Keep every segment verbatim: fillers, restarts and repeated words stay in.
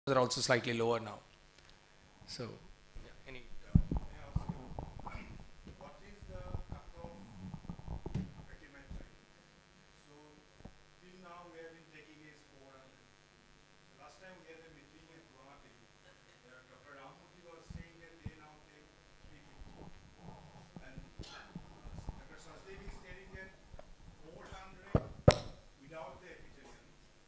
are also slightly lower now. So, yeah, any what is the cutoff documentary? So, till now we have been taking is four hundred. Last time we had a meeting at Guwahati. Uh, Doctor Ramamurthy was saying that they now take three fifty. And uh, Doctor Sachdev is telling that four hundred without the epithelium.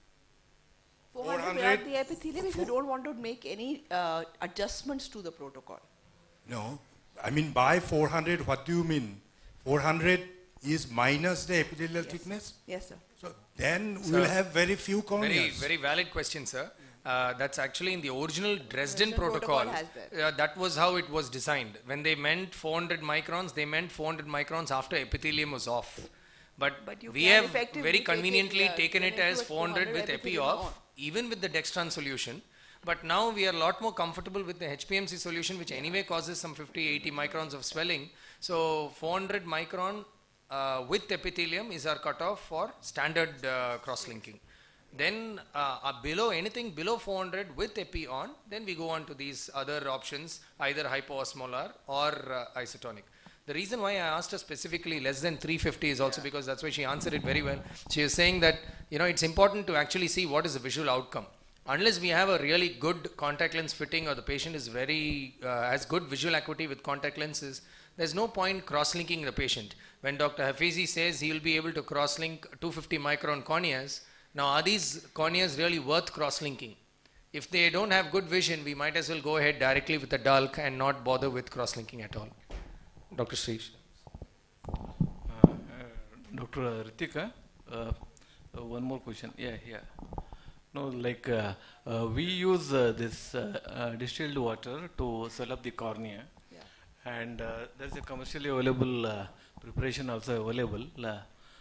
four hundred without the epithelium if you don't want to make any uh, adjustments to the protocol. No, I mean by four hundred, what do you mean? four hundred is minus the epithelial Yes. thickness? Yes, sir. So then Sir, we'll have very few corneas. very, very valid question, sir. Uh, that's actually in the original Dresden Dresden protocol. protocol has that. Uh, that was how it was designed. When they meant four hundred microns, they meant four hundred microns after epithelium was off. But, But you we can have effectively very take it, conveniently uh, taken get it into as a four hundred with epi epithelium off, on. even with the dextran solution. But now we are a lot more comfortable with the H P M C solution, which anyway causes some fifty, eighty microns of swelling. So four hundred micron uh, with epithelium is our cutoff for standard uh, cross-linking. Then uh, uh, below anything below four hundred with epi on, then we go on to these other options, either hypoosmolar or uh, isotonic. The reason why I asked her specifically less than three fifty is also Yeah. because that's why she answered it very well. She is saying that, you know, it's important to actually see what is the visual outcome. Unless we have a really good contact lens fitting or the patient is very, uh, has good visual acuity with contact lenses, there's no point cross-linking the patient. When Doctor Hafizi says he will be able to cross-link two fifty micron corneas, now are these corneas really worth cross-linking? If they don't have good vision, we might as well go ahead directly with the dulk and not bother with cross-linking at all. Doctor Shreesha. Uh, uh, Doctor Ritika, uh, uh, one more question. Yeah, yeah. No, like uh, uh, we use uh, this uh, uh, distilled water to swell up the cornea, Yeah. and uh, there's a commercially available uh, preparation also available. Uh,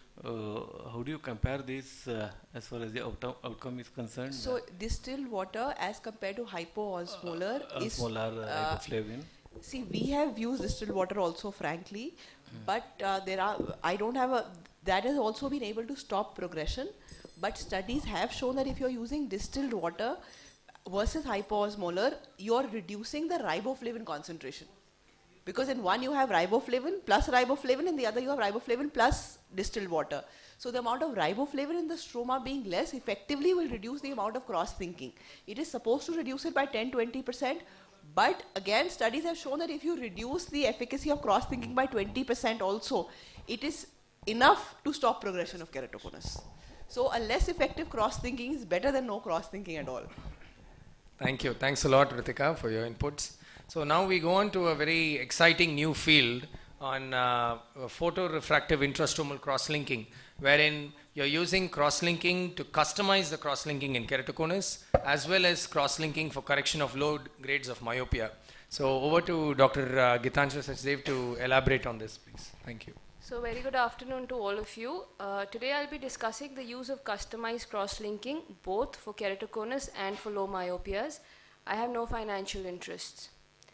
uh, how do you compare this uh, as far as the outcome, outcome is concerned? So distilled water as compared to hypoosmolar uh, is osmolar uh, uh, riboflavin. see, we have used distilled water also, frankly, but uh, there are, I don't have a, that has also been able to stop progression, but studies have shown that if you're using distilled water versus hypoosmolar, you're reducing the riboflavin concentration. Because in one you have riboflavin plus riboflavin, in the other you have riboflavin plus distilled water. So the amount of riboflavin in the stroma being less effectively will reduce the amount of cross-linking. It is supposed to reduce it by ten to twenty percent. But again, studies have shown that if you reduce the efficacy of cross-linking by twenty percent also, it is enough to stop progression of keratoconus. So a less effective cross-linking is better than no cross-linking at all. Thank you. Thanks a lot, Ritika, for your inputs. So now we go on to a very exciting new field on uh, photorefractive intrastromal cross-linking, wherein you're using cross-linking to customize the cross-linking in keratoconus, as well as cross-linking for correction of low grades of myopia. So over to Doctor Uh, Gitansha Sachdev to elaborate on this, please. Thank you. So very good afternoon to all of you. Uh, today I'll be discussing the use of customized cross-linking both for keratoconus and for low myopias. I have no financial interests.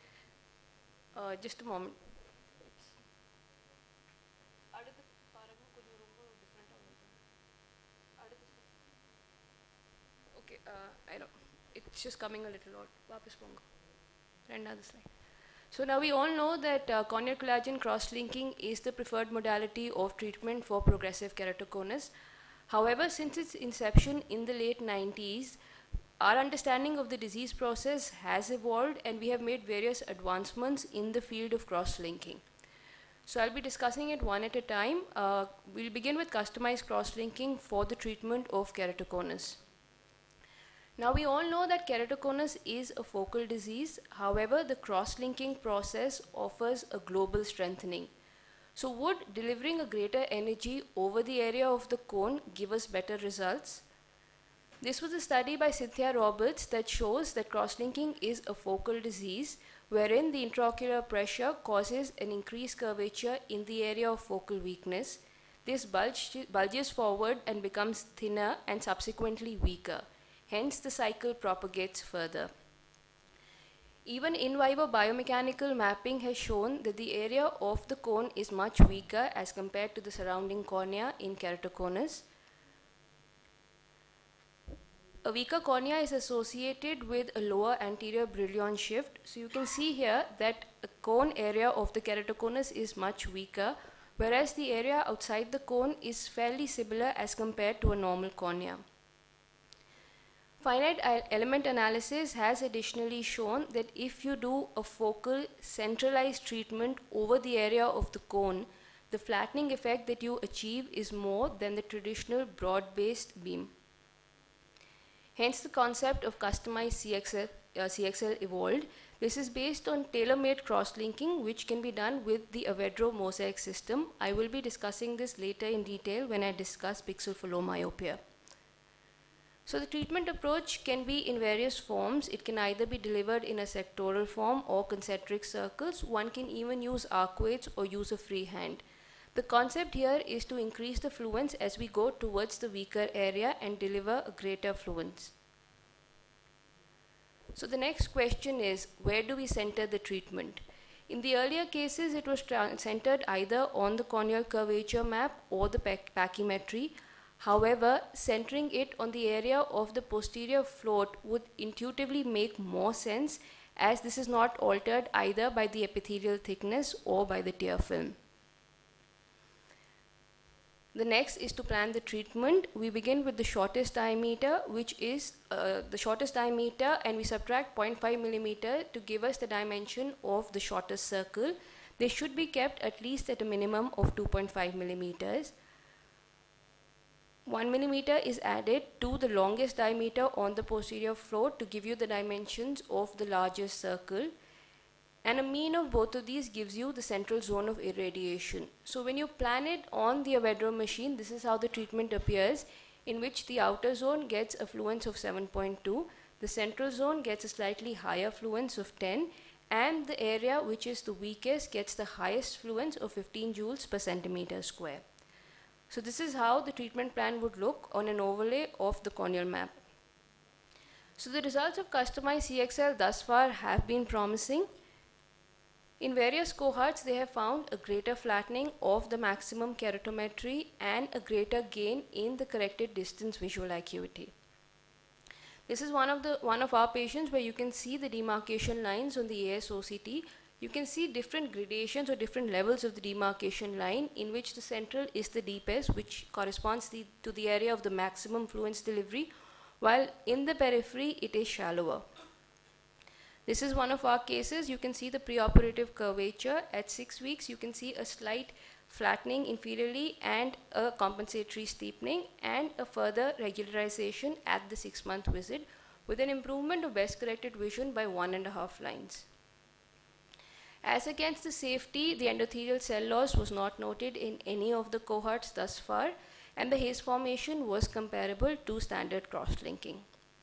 Uh, just a moment. Okay, uh, I don't. It's just coming a little odd. Vapis pongo. Another slide. So now we all know that uh, corneal collagen cross-linking is the preferred modality of treatment for progressive keratoconus. However, since its inception in the late nineties, our understanding of the disease process has evolved and we have made various advancements in the field of cross-linking. So I'll be discussing it one at a time. Uh, we'll begin with customized cross-linking for the treatment of keratoconus. Now we all know that keratoconus is a focal disease. However, the cross-linking process offers a global strengthening. So would delivering a greater energy over the area of the cone give us better results? This was a study by Cynthia Roberts that shows that cross-linking is a focal disease wherein the intraocular pressure causes an increased curvature in the area of focal weakness. This bulge, bulges forward and becomes thinner and subsequently weaker. Hence, the cycle propagates further. Even in vivo biomechanical mapping has shown that the area of the cone is much weaker as compared to the surrounding cornea in keratoconus. a weaker cornea is associated with a lower anterior brillion shift. So you can see here that the cone area of the keratoconus is much weaker, whereas the area outside the cone is fairly similar as compared to a normal cornea. Finite element analysis has additionally shown that if you do a focal centralized treatment over the area of the cone, the flattening effect that you achieve is more than the traditional broad-based beam. Hence the concept of customized C X L, uh, C X L evolved. This is based on tailor-made cross-linking, which can be done with the Avedro mosaic system. I will be discussing this later in detail when I discuss pixel follow myopia. So the treatment approach can be in various forms. It can either be delivered in a sectoral form or concentric circles. One can even use arcuates or use a free hand. The concept here is to increase the fluence as we go towards the weaker area and deliver a greater fluence. So the next question is, where do we center the treatment? In the earlier cases, it was centered either on the corneal curvature map or the pachymetry. However, centering it on the area of the posterior float would intuitively make more sense, as this is not altered either by the epithelial thickness or by the tear film. The next is to plan the treatment. We begin with the shortest diameter, which is uh, the shortest diameter, and we subtract zero point five millimeter to give us the dimension of the shortest circle. They should be kept at least at a minimum of two point five millimeters. one millimeter is added to the longest diameter on the posterior float to give you the dimensions of the largest circle. And a mean of both of these gives you the central zone of irradiation. So when you plan it on the Avedro machine, this is how the treatment appears, in which the outer zone gets a fluence of seven point two, the central zone gets a slightly higher fluence of ten, and the area which is the weakest gets the highest fluence of fifteen joules per centimeter square. So this is how the treatment plan would look on an overlay of the corneal map. So the results of customized C X L thus far have been promising. In various cohorts, they have found a greater flattening of the maximum keratometry and a greater gain in the corrected distance visual acuity. This is one of, the, one of our patients where you can see the demarcation lines on the A S O C T. You can see different gradations or different levels of the demarcation line, in which the central is the deepest, which corresponds the, to the area of the maximum fluence delivery, while in the periphery it is shallower. This is one of our cases. You can see the preoperative curvature. At six weeks, you can see a slight flattening inferiorly and a compensatory steepening, and a further regularization at the six-month visit, with an improvement of best corrected vision by one and a half lines. As against the safety, the endothelial cell loss was not noted in any of the cohorts thus far, and the haze formation was comparable to standard cross-linking.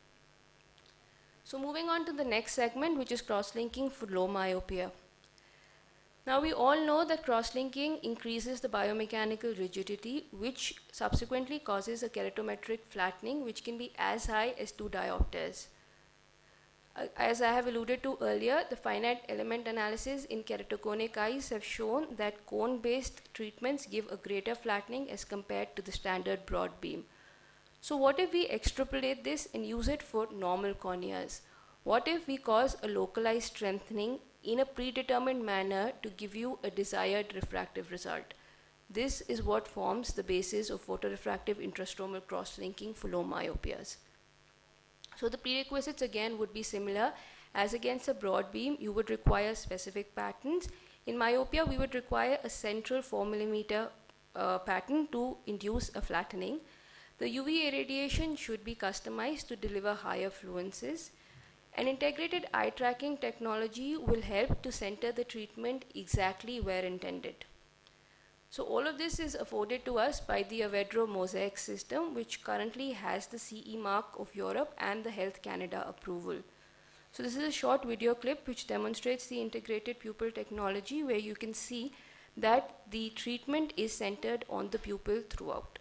So moving on to the next segment, which is cross-linking for low myopia. Now we all know that cross-linking increases the biomechanical rigidity, which subsequently causes a keratometric flattening, which can be as high as two diopters. Uh, as I have alluded to earlier, the finite element analysis in keratoconic eyes have shown that cone-based treatments give a greater flattening as compared to the standard broad beam. So what if we extrapolate this and use it for normal corneas? What if we cause a localized strengthening in a predetermined manner to give you a desired refractive result? This is what forms the basis of photorefractive intrastromal cross-linking for low myopias. So the prerequisites again would be similar. As against a broad beam, you would require specific patterns. In myopia, we would require a central four millimeter uh, pattern to induce a flattening. The U V irradiation should be customized to deliver higher fluences. An integrated eye tracking technology will help to center the treatment exactly where intended. So all of this is afforded to us by the Avedro mosaic system, which currently has the C E mark of Europe and the Health Canada approval. So this is a short video clip which demonstrates the integrated pupil technology, where you can see that the treatment is centered on the pupil throughout.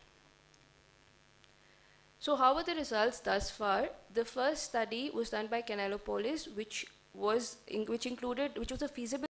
So how are the results thus far? The first study was done by Canalopolis, which was in, which included which was a feasible